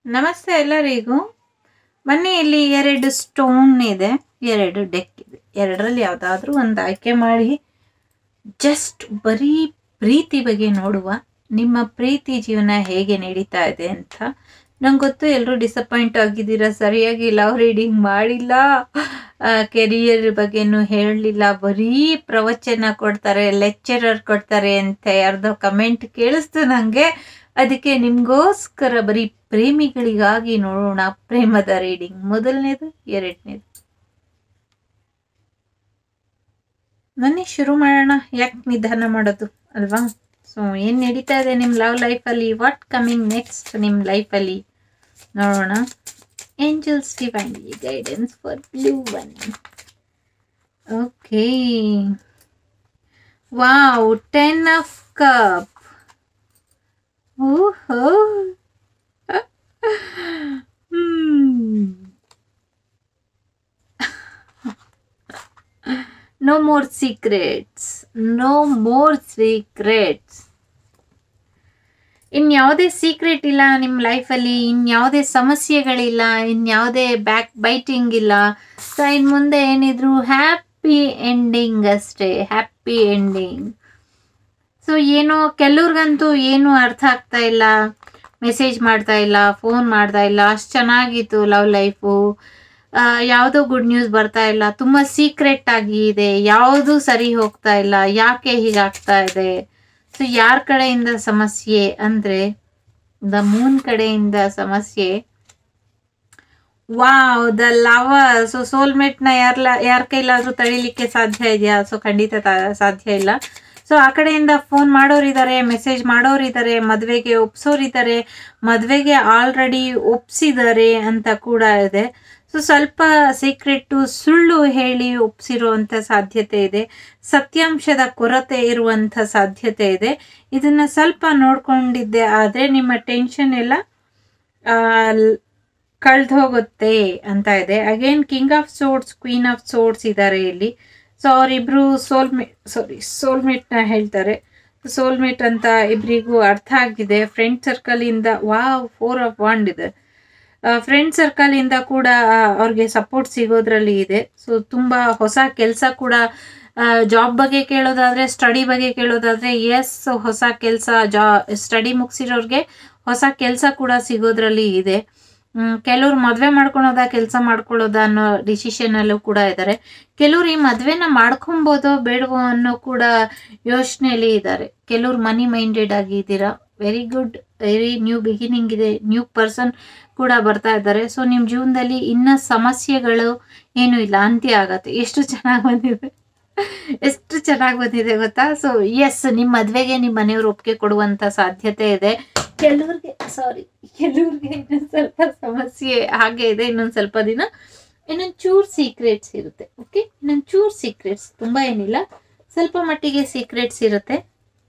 ನಮಸ್ತೆ ಎಲ್ಲರಿಗೂ. ಬನ್ನಿ, ಇಲ್ಲಿ 2 ಸ್ಟೋನ್ ಇದೆ, 2 ಡೆಕ್ ಇದೆ. ಎರಡರಲ್ಲಿ ಯಾವುದಾದ್ರೂ ಒಂದು ಆಯ್ಕೆ ಮಾಡಿ ಜಸ್ಟ್ ಬರೀ ಪ್ರೀತಿ ಬಗ್ಗೆ ನೋಡುವ. ನಿಮ್ಮ ಪ್ರೀತಿ ಜೀವನ ಹೇಗೆ ನಡೀತಾ ಇದೆ ಅಂತ. ನಂಗೆ ಗೊತ್ತು ಎಲ್ಲರೂ ಡಿಸಪಾಯಿಂಟ್ ಆಗಿದ್ದೀರಾ, ಸರಿಯಾಗಿ ಲವ್ ರೀಡಿಂಗ್ ಮಾಡಿಲ್ಲ, ಕೆರಿಯರ್ ಬಗ್ಗೆನೂ ಹೇಳಲಿಲ್ಲ, ಬರೀ ಪ್ರವಚನ ಕೊಡ್ತಾರೆ, ಲೆಕ್ಚರರ್ ಕೊಡ್ತಾರೆ ಅಂತ ಯಾರ್ದೋ ಕಮೆಂಟ್ ಕೇಳಿಸ್ತು ನನಗೆ. ಅದಕ್ಕೆ ನಿಮಗೋಸ್ಕರ ಬರೀ ಪ್ರೇಮಿಗಳಿಗಾಗಿ ನೋಡೋಣ ಪ್ರೇಮದ ರೀಡಿಂಗ್. ಮೊದಲನೇದು, ಎರಡನೇದು. ಬನ್ನಿ ಶುರು ಮಾಡೋಣ. ಯಾಕೆ ನಿಧಾನ ಮಾಡೋದು ಅಲ್ವಾ? ಸೊ ಏನು ನಡೀತಾ ಇದೆ ನಿಮ್ಮ ಲವ್ ಲೈಫಲ್ಲಿ, ವಾಟ್ ಕಮಿಂಗ್ ನೆಕ್ಸ್ಟ್ ನಿಮ್ಮ ಲೈಫಲ್ಲಿ ನೋಡೋಣ. Angels divinely guidance for blue one. Okay, wow, 10 of cup. ಓಹೋ, No more secrets. No more secrets. ಇನ್ಯಾವುದೇ ಸೀಕ್ರೆಟ್ ಇಲ್ಲ ನಿಮ್ಮ ಲೈಫಲ್ಲಿ, ಇನ್ಯಾವುದೇ ಸಮಸ್ಯೆಗಳಿಲ್ಲ, ಇನ್ಯಾವುದೇ ಬ್ಯಾಕ್ ಬೈಟಿಂಗ್ ಇಲ್ಲ. ಸೊ ಇನ್ನು ಮುಂದೆ ಏನಿದ್ರು ಹ್ಯಾಪಿ ಎಂಡಿಂಗ್ ಅಷ್ಟೇ, ಹ್ಯಾಪಿ ಎಂಡಿಂಗ್. ಸೊ ಏನೋ ಕೆಲವ್ರಿಗಂತೂ ಏನು ಅರ್ಥ ಆಗ್ತಾ ಇಲ್ಲ, ಮೆಸೇಜ್ ಮಾಡ್ತಾ ಇಲ್ಲ, ಫೋನ್ ಮಾಡ್ತಾ ಇಲ್ಲ. ಅಷ್ಟು ಚೆನ್ನಾಗಿತ್ತು ಲವ್ ಲೈಫು, ಯಾವುದೋ ಗುಡ್ ನ್ಯೂಸ್ ಬರ್ತಾ ಇಲ್ಲ, ತುಂಬ ಸೀಕ್ರೆಟ್ ಆಗಿ ಇದೆ, ಯಾವುದೂ ಸರಿ ಹೋಗ್ತಾ ಇಲ್ಲ, ಯಾಕೆ ಹೀಗಾಗ್ತಾ ಇದೆ? ಸೊ ಯಾರ ಕಡೆಯಿಂದ ಸಮಸ್ಯೆ ಅಂದರೆ ದ ಮೂನ್ ಕಡೆಯಿಂದ ಸಮಸ್ಯೆ. Wow, the lover. ಸೊ ಸೋಲ್ಮೇಟ್ನ ಯಾರ ಕೈಲಾದರೂ ತಡೀಲಿಕ್ಕೆ ಸಾಧ್ಯ ಇದೆಯಾ? ಸೊ ಖಂಡಿತ ಸಾಧ್ಯ ಇಲ್ಲ. ಸೊ ಆ ಕಡೆಯಿಂದ ಫೋನ್ ಮಾಡೋರಿದ್ದಾರೆ, ಮೆಸೇಜ್ ಮಾಡೋರಿದ್ದಾರೆ, ಮದುವೆಗೆ ಒಪ್ಸೋರಿದ್ದಾರೆ, ಮದುವೆಗೆ ಆಲ್ರೆಡಿ ಒಪ್ಸಿದ್ದಾರೆ ಅಂತ ಕೂಡ ಇದೆ. ಸೊ ಸ್ವಲ್ಪ ಸೀಕ್ರೆಟ್ಟು ಸುಳ್ಳು ಹೇಳಿ ಒಪ್ಸಿರುವಂಥ ಸಾಧ್ಯತೆ ಇದೆ, ಸತ್ಯಾಂಶದ ಕೊರತೆ ಇರುವಂಥ ಸಾಧ್ಯತೆ ಇದೆ. ಇದನ್ನ ಸ್ವಲ್ಪ ನೋಡ್ಕೊಂಡಿದ್ದೆ ಆದರೆ ನಿಮ್ಮ ಟೆನ್ಷನ್ ಎಲ್ಲ ಕಳೆದು ಹೋಗುತ್ತೆ ಅಂತ ಇದೆ. Again king of swords, queen of swords ಇದ್ದಾರೆ ಇಲ್ಲಿ. ಸೊ ಅವರಿಬ್ರು ಸೋಲ್ಮೇಟ್ನ ಹೇಳ್ತಾರೆ. ಸೋಲ್ಮೇಟ್ ಅಂತ ಇಬ್ಬರಿಗೂ ಅರ್ಥ ಆಗಿದೆ. ಫ್ರೆಂಡ್ ಸರ್ಕಲಿಂದ ವಾವ್, 4 ಆಫ್ ವಾಂಡ್ ಇದೆ. ಫ್ರೆಂಡ್ ಸರ್ಕಲಿಂದ ಕೂಡ ಅವ್ರಿಗೆ ಸಪೋರ್ಟ್ ಸಿಗೋದ್ರಲ್ಲಿ ಇದೆ. ಸೊ ತುಂಬ ಹೊಸ ಕೆಲಸ ಕೂಡ, ಜಾಬ್ ಬಗ್ಗೆ ಕೇಳೋದಾದರೆ, ಸ್ಟಡಿ ಬಗ್ಗೆ ಕೇಳೋದಾದರೆ ಎಸ್, ಹೊಸ ಕೆಲಸ, ಸ್ಟಡಿ ಮುಗಿಸಿರೋರಿಗೆ ಹೊಸ ಕೆಲಸ ಕೂಡ ಸಿಗೋದ್ರಲ್ಲಿ ಇದೆ. ಕೆಲವ್ರು ಮದುವೆ ಮಾಡ್ಕೊಳೋದ, ಕೆಲಸ ಮಾಡ್ಕೊಳ್ಳೋದ ಅನ್ನೋ ಡಿಸಿಷನಲ್ಲೂ ಕೂಡ ಇದ್ದಾರೆ. ಕೆಲವ್ರು ಈ ಮದುವೆನ ಮಾಡ್ಕೊಬೋದೋ ಬೇಡವೋ ಅನ್ನೋ ಕೂಡ ಯೋಚನೆಯಲ್ಲಿ ಇದ್ದಾರೆ. ಕೆಲವ್ರು ಮನಿ ಮೈಂಡೆಡ್ ಆಗಿ ಇದ್ದೀರಾ. Very good, very new beginning ಇದೆ, ನ್ಯೂ ಪರ್ಸನ್ ಕೂಡ ಬರ್ತಾ ಇದ್ದಾರೆ. ಸೊ ನಿಮ್ಮ ಜೀವನದಲ್ಲಿ ಇನ್ನ ಸಮಸ್ಯೆಗಳು ಏನೂ ಇಲ್ಲ, ಅಂತ್ಯ ಆಗತ್ತೆ. ಎಷ್ಟು ಚೆನ್ನಾಗಿ ಬಂದಿದೆ, ಎಷ್ಟು ಚೆನ್ನಾಗಿ ಬಂದಿದೆ ಗೊತ್ತಾ? ಸೊ ಎಸ್, ನಿಮ್ಮ ಮದುವೆಗೆ ನಿಮ್ಮ ಮನೆಯವರು ಒಪ್ಪಿಗೆ ಕೊಡುವಂಥ ಸಾಧ್ಯತೆ ಇದೆ. ಕೆಲವ್ರಿಗೆ ಇನ್ನೊಂದು ಸ್ವಲ್ಪ ಸಮಸ್ಯೆ ಹಾಗೆ ಇದೆ. ಇನ್ನೊಂದು ಸ್ವಲ್ಪ ದಿನ ಇನ್ನೊಂದು ಚೂರು ಸೀಕ್ರೆಟ್ಸ್ ಇರುತ್ತೆ. ಓಕೆ, ಇನ್ನೊಂದು ಚೂರು ಸೀಕ್ರೆಟ್ಸ್, ತುಂಬ ಏನಿಲ್ಲ, ಸ್ವಲ್ಪ ಮಟ್ಟಿಗೆ ಸೀಕ್ರೆಟ್ಸ್ ಇರುತ್ತೆ.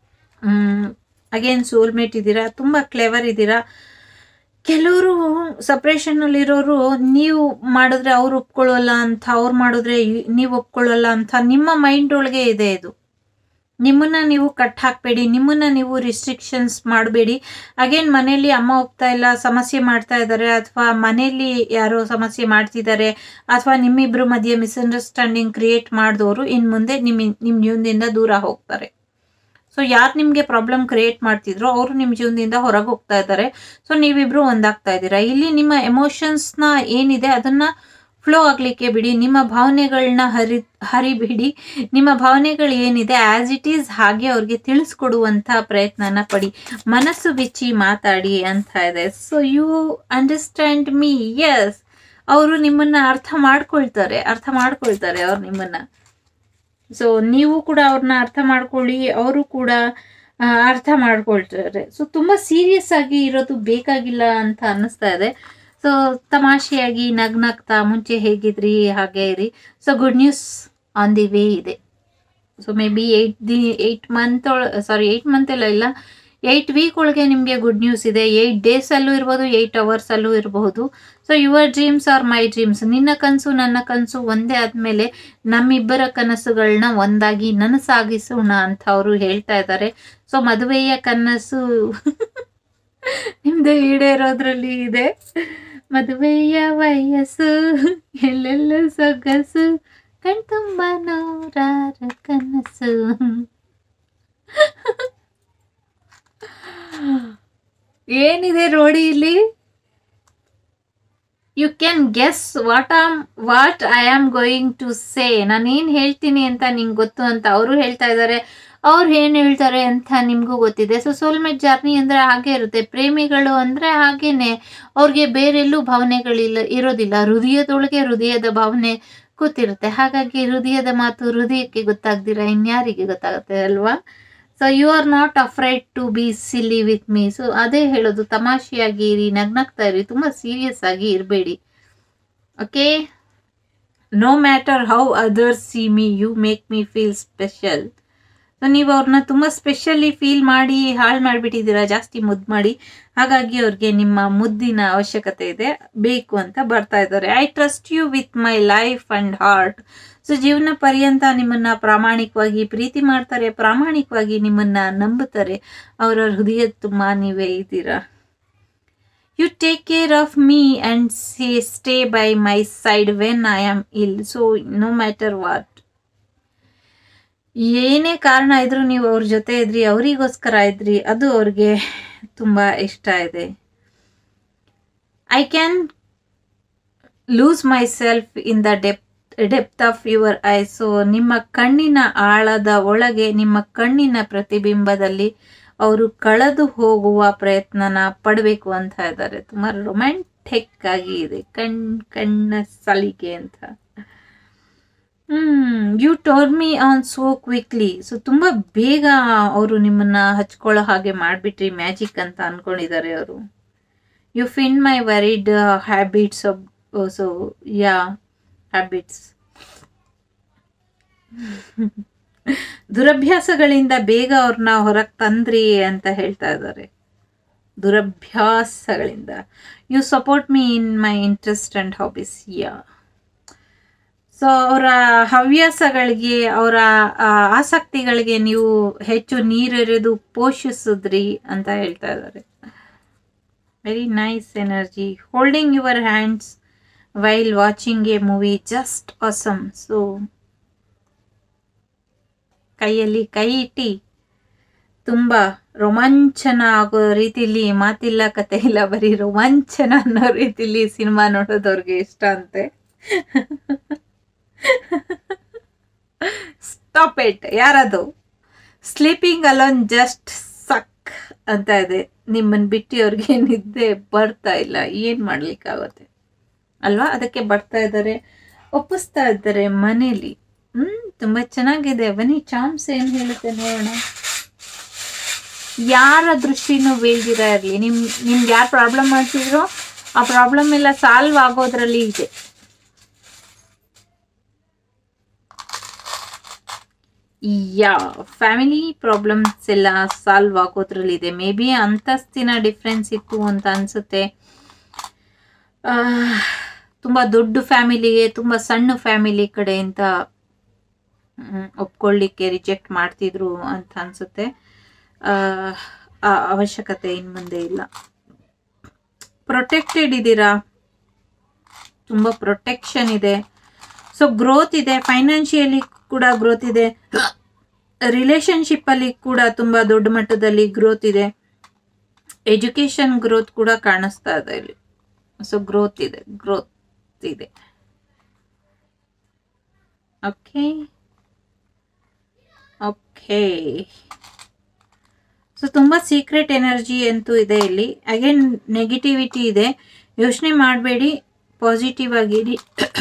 ಅಗೇನ್ ಸೋಲ್ಮೇಟ್ ಇದ್ದೀರಾ, ತುಂಬ ಕ್ಲೆವರ್ ಇದ್ದೀರಾ. ಕೆಲವರು ಸಪ್ರೇಷನ್ನಲ್ಲಿರೋರು ನೀವು ಮಾಡಿದ್ರೆ ಅವ್ರು ಒಪ್ಕೊಳ್ಳೋಲ್ಲ ಅಂತ, ಅವ್ರು ಮಾಡಿದ್ರೆ ನೀವು ಒಪ್ಕೊಳ್ಳೋಲ್ಲ ಅಂತ ನಿಮ್ಮ ಮೈಂಡ್ ಒಳಗೆ ಇದೆ. ಇದು ನಿಮ್ಮನ್ನ ನೀವು ಕಟ್ ಹಾಕಬೇಡಿ, ನಿಮ್ಮನ್ನ ನೀವು ರಿಸ್ಟ್ರಿಕ್ಷನ್ಸ್ ಮಾಡಬೇಡಿ. ಅಗೇನ್ ಮನೆಯಲ್ಲಿ ಅಮ್ಮ ಒಪ್ತಾ ಇಲ್ಲ, ಸಮಸ್ಯೆ ಮಾಡ್ತಾ ಇದ್ದಾರೆ, ಅಥವಾ ಮನೆಯಲ್ಲಿ ಯಾರೋ ಸಮಸ್ಯೆ ಮಾಡ್ತಿದ್ದಾರೆ, ಅಥವಾ ನಿಮ್ಮಿಬ್ರು ಮಧ್ಯೆ ಮಿಸ್ಅಂಡರ್ಸ್ಟ್ಯಾಂಡಿಂಗ್ ಕ್ರಿಯೇಟ್ ಮಾಡಿದವರು ಇನ್ನು ಮುಂದೆ ನಿಮ್ಮ ಜೀವನದಿಂದ ದೂರ ಹೋಗ್ತಾರೆ. ಸೊ ಯಾರು ನಿಮಗೆ ಪ್ರಾಬ್ಲಮ್ ಕ್ರಿಯೇಟ್ ಮಾಡ್ತಿದ್ರು ಅವರು ನಿಮ್ಮ ಜೀವನದಿಂದ ಹೊರಗೆ ಹೋಗ್ತಾ ಇದ್ದಾರೆ. ಸೊ ನೀವಿಬ್ರು ಒಂದಾಗ್ತಾ ಇದ್ದೀರಾ. ಇಲ್ಲಿ ನಿಮ್ಮ ಎಮೋಷನ್ಸ್ನ ಏನಿದೆ ಅದನ್ನ ಫ್ಲೋ ಆಗಲಿಕ್ಕೆ ಬಿಡಿ, ನಿಮ್ಮ ಭಾವನೆಗಳನ್ನ ಹರಿಬಿಡಿ. ನಿಮ್ಮ ಭಾವನೆಗಳು ಏನಿದೆ ಆ್ಯಸ್ ಇಟ್ ಈಸ್ ಹಾಗೆ ಅವ್ರಿಗೆ ತಿಳಿಸ್ಕೊಡುವಂಥ ಪ್ರಯತ್ನನ ಪಡಿ. ಮನಸ್ಸು ಬಿಚ್ಚಿ ಮಾತಾಡಿ ಅಂತ ಇದೆ. So you understand me. Yes, ಅವರು ನಿಮ್ಮನ್ನ ಅರ್ಥ ಮಾಡ್ಕೊಳ್ತಾರೆ ಅವ್ರು ನಿಮ್ಮನ್ನ. ಸೊ ನೀವು ಕೂಡ ಅವ್ರನ್ನ ಅರ್ಥ ಮಾಡ್ಕೊಳ್ಳಿ, ಅವರು ಕೂಡ ಅರ್ಥ ಮಾಡ್ಕೊಳ್ತಾರೆ. ಸೊ ತುಂಬ ಸೀರಿಯಸ್ ಆಗಿ ಇರೋದು ಬೇಕಾಗಿಲ್ಲ ಅಂತ ಅನ್ನಿಸ್ತಾ ಇದೆ. ಸೊ ತಮಾಷೆಯಾಗಿ ನಗ್ನಗ್ತಾ ಮುಂಚೆ ಹೇಗಿದ್ರಿ ಹಾಗೆ ಇರಿ. So good news on the way ಇದೆ. ಸೊ ಮೇ ಬಿ 8 ಮಂತ್ ಇಲ್ಲ 8 ವೀಕ್ ಒಳಗೆ ನಿಮಗೆ ಗುಡ್ ನ್ಯೂಸ್ ಇದೆ. 8 ಡೇಸಲ್ಲೂ ಇರ್ಬೋದು, 8 ಅವರ್ಸಲ್ಲೂ ಇರಬಹುದು. So your dreams are my dreams. ನಿನ್ನ ಕನಸು ನನ್ನ ಕನಸು ಒಂದೇ ಆದಮೇಲೆ ನಮ್ಮಿಬ್ಬರ ಕನಸುಗಳನ್ನ ಒಂದಾಗಿ ನನಸಾಗಿಸೋಣ ಅಂತ ಅವರು ಹೇಳ್ತಾ ಇದ್ದಾರೆ. ಸೊ ಮದುವೆಯ ಕನಸು ನಿಮ್ದು ಈಡೇರೋದ್ರಲ್ಲಿ ಇದೆ. ಮದುವೆಯ ವಯಸ್ಸು ಎಲ್ಲೆಲ್ಲ ಸೊಗಸು ಕಣ್ತುಂಬ ನೂರಾರು ಕನಸು. ಏನಿದೆ ನೋಡಿ ಇಲ್ಲಿ. You can guess what I am going to say. ನಾನೇನು ಹೇಳ್ತೀನಿ ಅಂತ ನಿಂಗೆ ಗೊತ್ತು ಅಂತ ಅವರು ಹೇಳ್ತಾ ಇದ್ದಾರೆ. ಅವ್ರು ಏನು ಹೇಳ್ತಾರೆ ಅಂತ ನಿಮಗೂ ಗೊತ್ತಿದೆ. ಸೊ ಸೋಲ್ಮೇಟ್ ಜರ್ನಿ ಅಂದರೆ ಹಾಗೆ ಇರುತ್ತೆ. ಪ್ರೇಮಿಗಳು ಅಂದರೆ ಹಾಗೇನೆ, ಅವ್ರಿಗೆ ಬೇರೆಲ್ಲೂ ಭಾವನೆಗಳಿಲ್ಲ ಇರೋದಿಲ್ಲ. ಹೃದಯದೊಳಗೆ ಹೃದಯದ ಭಾವನೆ ಕೂತಿರುತ್ತೆ. ಹಾಗಾಗಿ ಹೃದಯದ ಮಾತು ಹೃದಯಕ್ಕೆ ಗೊತ್ತಾಗ್ದಿರ ಇನ್ಯಾರಿಗೆ ಗೊತ್ತಾಗುತ್ತೆ ಅಲ್ವಾ? So you are not afraid to be silly with me. So ಅದೇ ಹೇಳೋದು, ತಮಾಷೆಯಾಗಿ ಇರಿ, ನಗ್ನಗ್ತಾ ಇರಿ, ತುಂಬ ಸೀರಿಯಸ್ ಆಗಿ ಇರಬೇಡಿ. Okay, no matter how others see me you make me feel special. So ನೀವು ಅವ್ರನ್ನ ತುಂಬ ಸ್ಪೆಷಲಿ ಫೀಲ್ ಮಾಡಿ ಹಾಳು ಮಾಡಿಬಿಟ್ಟಿದ್ದೀರಾ, ಜಾಸ್ತಿ ಮುದ್ದು ಮಾಡಿ. ಹಾಗಾಗಿ ಅವ್ರಿಗೆ ನಿಮ್ಮ ಮುದ್ದಿನ ಅವಶ್ಯಕತೆ ಇದೆ, ಬೇಕು ಅಂತ ಬರ್ತಾ ಇದ್ದಾರೆ. I trust you with my life and heart. So ಜೀವನ ಪರ್ಯಂತ ನಿಮ್ಮನ್ನ ಪ್ರಾಮಾಣಿಕವಾಗಿ ಪ್ರೀತಿ ಮಾಡ್ತಾರೆ, ಪ್ರಾಮಾಣಿಕವಾಗಿ ನಿಮ್ಮನ್ನ ನಂಬುತ್ತಾರೆ. ಅವರ ಹೃದಯದ ತುಂಬ ನೀವೇ ಇದ್ದೀರಾ. You take care of me and stay by my side when I am ill. So no matter what, ಏನೇ ಕಾರಣ ಇದ್ರೂ ನೀವು ಅವ್ರ ಜೊತೆ ಇದ್ರಿ, ಅವರಿಗೋಸ್ಕರ ಇದ್ರಿ, ಅದು ಅವ್ರಿಗೆ ತುಂಬ ಇಷ್ಟ ಇದೆ. I can lose myself in the depth of your eye. So ನಿಮ್ಮ ಕಣ್ಣಿನ ಆಳದ ಒಳಗೆ, ನಿಮ್ಮ ಕಣ್ಣಿನ ಪ್ರತಿಬಿಂಬದಲ್ಲಿ ಅವರು ಕಳೆದು ಹೋಗುವ ಪ್ರಯತ್ನನ ಪಡಬೇಕು ಅಂತ ಇದ್ದಾರೆ. ತುಂಬ ರೊಮ್ಯಾಂಟಿಕ್ ಆಗಿ ಇದೆ, ಕಣ್ಣ ಸಲಿಗೆ ಅಂತ. You told me on so quickly. So ತುಂಬ ಬೇಗ ಅವರು ನಿಮ್ಮನ್ನ ಹಚ್ಕೊಳ್ಳೋ ಹಾಗೆ ಮಾಡಿಬಿಟ್ರಿ, ಮ್ಯಾಜಿಕ್ ಅಂತ ಅನ್ಕೊಂಡಿದ್ದಾರೆ ಅವರು. You fend my worried habits off, so ya habits, ದುರಭ್ಯಾಸಗಳಿಂದ ಬೇಗ ಅವ್ರನ್ನ ಹೊರಗೆ ತಂದ್ರಿ ಅಂತ ಹೇಳ್ತಾ ಇದ್ದಾರೆ. ದುರಭ್ಯಾಸಗಳಿಂದ. You support me in my interest and hobbies. Ya, so ಅವರ ಹವ್ಯಾಸಗಳಿಗೆ, ಅವರ ಆಸಕ್ತಿಗಳಿಗೆ ನೀವು ಹೆಚ್ಚು ನೀರೆರೆದು ಪೋಷಿಸಿದ್ರಿ ಅಂತ ಹೇಳ್ತಾ ಇದ್ದಾರೆ. Very nice energy. Holding your hands while watching a movie, just awesome. So ಕೈಯಲ್ಲಿ ಕೈ ಇಟ್ಟು ತುಂಬ ರೋಮಾಂಚನ ಆಗೋ ರೀತಿಲಿ, ಮಾತಿಲ್ಲ ಕತೆ ಇಲ್ಲ, ಬರೀ ರೋಮಾಂಚನ ಅನ್ನೋ ರೀತಿಲಿ ಸಿನಿಮಾ ನೋಡೋದವ್ರಿಗೆ ಇಷ್ಟ ಅಂತೆ. Stop it. ಯಾರದು? ಸ್ಲೀಪಿಂಗ್ ಅಲೋನ್ ಜಸ್ಟ್ ಸಕ್ ಅಂತ ಇದೆ. ನಿಮ್ಮನ್ನು ಬಿಟ್ಟು ಅವ್ರಿಗೆ ನಿದ್ದೆ ಬರ್ತಾ ಇಲ್ಲ, ಏನು ಮಾಡ್ಲಿಕ್ಕಾಗುತ್ತೆ ಅಲ್ವಾ? ಅದಕ್ಕೆ ಬರ್ತಾ ಇದ್ದಾರೆ, ಒಪ್ಪಿಸ್ತಾ ಇದ್ದಾರೆ ಮನೇಲಿ. ತುಂಬ ಚೆನ್ನಾಗಿದೆ. ಬನ್ನಿ ಚಾಮ್ಸ್ ಏನು ಹೇಳುತ್ತೆ ನೋಡೋಣ. ಯಾರ ದೃಷ್ಟಿನೂ ಬೀಳ್ದಿರ ಇರಲಿ. ನಿಮ್ಗೆ ಯಾರು ಪ್ರಾಬ್ಲಮ್ ಮಾಡ್ತಿದ್ರು ಆ ಪ್ರಾಬ್ಲಮ್ ಎಲ್ಲ ಸಾಲ್ವ್ ಆಗೋದ್ರಲ್ಲಿ ಇದೆ. ಯಾ, ಫ್ಯಾಮಿಲಿ ಪ್ರಾಬ್ಲಮ್ಸ್ ಎಲ್ಲ ಸಾಲ್ವ್ ಆಗೋದ್ರಲ್ಲಿದೆ. ಮೇ ಬಿ ಅಂತಸ್ತಿನ ಡಿಫ್ರೆನ್ಸ್ ಇತ್ತು ಅಂತ ಅನ್ಸುತ್ತೆ. ತುಂಬ ದೊಡ್ಡ ಫ್ಯಾಮಿಲಿಗೆ ತುಂಬ ಸಣ್ಣ ಫ್ಯಾಮಿಲಿ ಕಡೆಯಿಂದ ಒಪ್ಕೊಳ್ಳಿಕ್ಕೆ ರಿಜೆಕ್ಟ್ ಮಾಡ್ತಿದ್ರು ಅಂತ ಅನ್ಸುತ್ತೆ. ಆ ಅವಶ್ಯಕತೆ ಇನ್ನು ಮುಂದೆ ಇಲ್ಲ. ಪ್ರೊಟೆಕ್ಟೆಡ್ ಇದ್ದೀರಾ, ತುಂಬ ಪ್ರೊಟೆಕ್ಷನ್ ಇದೆ. ಸೊ ಗ್ರೋತ್ ಇದೆ, ಫೈನಾನ್ಷಿಯಲಿ ಕೂಡ ಗ್ರೋತ್ ಇದೆ, ರಿಲೇಶನ್ಶಿಪ್ ಅಲ್ಲಿ ಕೂಡ ತುಂಬಾ ದೊಡ್ಡ ಮಟ್ಟದಲ್ಲಿ ಗ್ರೋತ್ ಇದೆ, ಎಜುಕೇಶನ್ ಗ್ರೋತ್ ಕೂಡ ಕಾಣಿಸ್ತಾ ಇದೆ ಇಲ್ಲಿ. So growth okay. ಓಕೆ, ಸೊ ತುಂಬಾ ಸೀಕ್ರೆಟ್ ಎನರ್ಜಿ ಅಂತೂ ಇದೆ ಇಲ್ಲಿ. ಅಗೇನ್ ನೆಗೆಟಿವಿಟಿ ಇದೆ, ಯೋಚನೆ ಮಾಡಬೇಡಿ, ಪಾಸಿಟಿವ್ ಆಗಿರಿ.